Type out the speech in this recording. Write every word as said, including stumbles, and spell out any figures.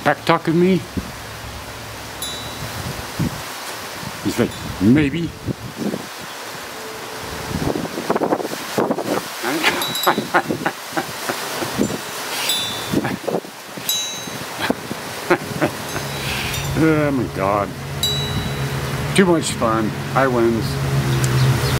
back talking me? He's like, maybe. Oh my God. Too much fun. I wins.